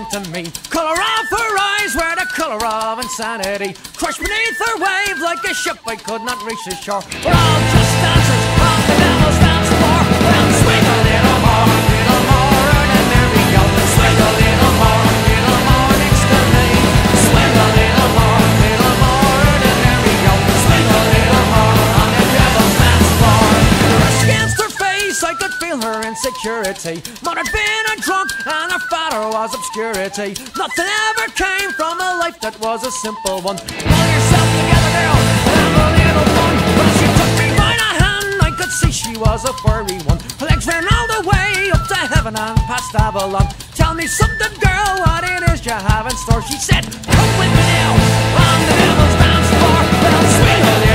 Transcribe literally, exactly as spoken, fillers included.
to me. Colour of her eyes were the colour of insanity. Crushed beneath her wave like a ship I could not reach the shore. We're all just dancers on the devil's dance floor. Well, swing a little more, little more, and there we go. Swing a little more, little more next to me. Swing a little more, little more, and there we go. Swing a little more on the devil's dance floor. The rest against her face, I could feel her insecurity. Mother had been a drunk and her father was obscurity. Nothing ever came from a life that was a simple one. Pull yourself together, girl, and have a little fun. Well, she took me by the hand, I could see she was a furry one. Her legs ran all the way up to heaven and past Avalon. Tell me something, girl, what it is you have in store. She said, come with me now on the devil's dance floor. Well, swing a little